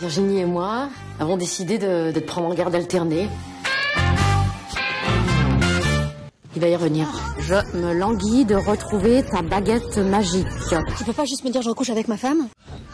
Virginie et moi avons décidé de te prendre en garde alternée. Il va y revenir. Je me languis de retrouver ta baguette magique. Tu peux pas juste me dire je recouche avec ma femme ?